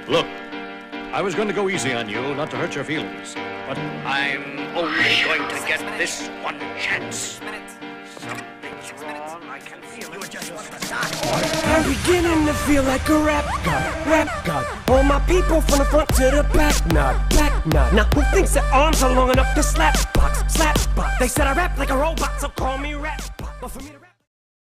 Look, I was going to go easy on you, not to hurt your feelings, but I'm only going to get this one chance. Something's wrong, I can feel it. You just want to die. I'm beginning to feel like a rap god. All my people from the front to the back nod. Now who thinks their arms are long enough to slap box? They said I rap like a robot, so call me rap. But for me to